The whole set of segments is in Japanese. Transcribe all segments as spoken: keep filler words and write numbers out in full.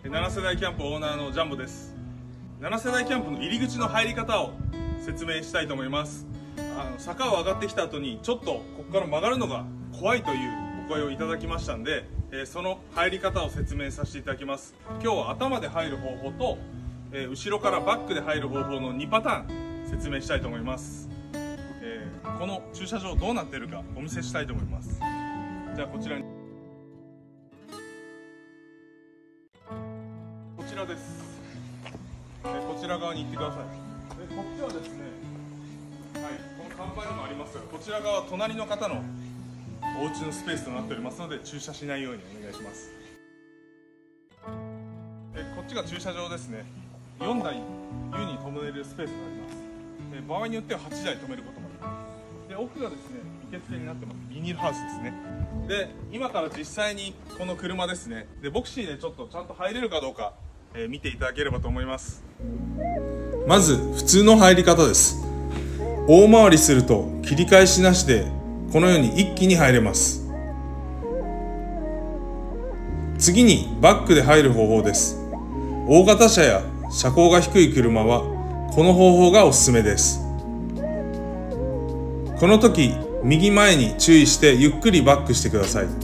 なな世代キャンプオーナーのジャンボです。なな世代キャンプの入り口の入り方を説明したいと思います。あの坂を上がってきた後にちょっとここから曲がるのが怖いというお声をいただきましたんで、えー、その入り方を説明させていただきます。今日は頭で入る方法と、えー、後ろからバックで入る方法のにパターン説明したいと思います。えー、この駐車場どうなっているかお見せしたいと思います。じゃあこちらにこちらです。えー、こちら側に行ってください。でこっちはですね、はい、この看板にもありますが、こちら側は隣の方のお家のスペースとなっておりますので、駐車しないようにお願いします。えこっちが駐車場ですね。よんだい優に止めれるスペースがあります。え場合によってははちだい止めることもあります。で奥がですね、受付になってます。ビニールハウスですね。で今から実際にこの車ですね、でボクシーでちょっとちゃんと入れるかどうか、えー、見ていただければと思います。まず普通の入り方です。大回りすると切り返しなしでこのように一気に入れます。次にバックで入る方法です。大型車や車高が低い車はこの方法がおすすめです。この時右前に注意してゆっくりバックしてください。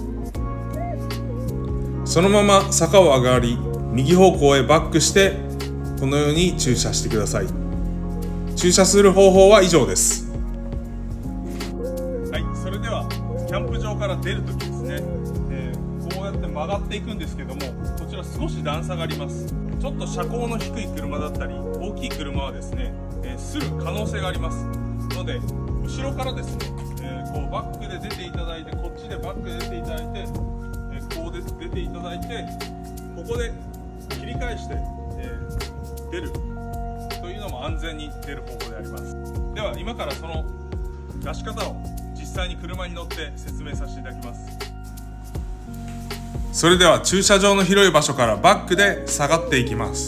そのまま坂を上がり右方向へバックしてこのように駐車してください。駐車する方法は以上です。はい、それではキャンプ場から出るときですね、えー、こうやって曲がっていくんですけども、こちら少し段差があります。ちょっと車高の低い車だったり大きい車はですね、えー、する可能性がありますので、後ろからですね、えー、こうバックで出ていただいて、こっちでバックで出ていただいて、えー、こうで出ていただいて、ここで切り返して、えー、出るというのも安全に出る方法であります。では今からその出し方を実際に車に乗って説明させていただきます。それでは駐車場の広い場所からバックで下がっていきます。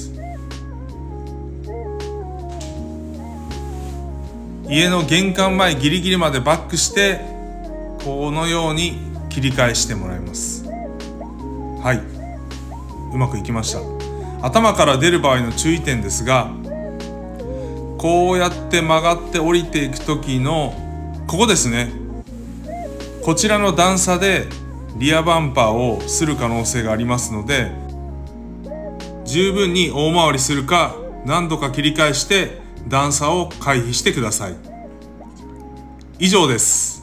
家の玄関前ギリギリまでバックしてこのように切り返してもらいます。はい、うまくいきました。頭から出る場合の注意点ですが、こうやって曲がって降りていく時のここですね、こちらの段差でリアバンパーをする可能性がありますので、十分に大回りするか何度か切り返して段差を回避してください。以上です。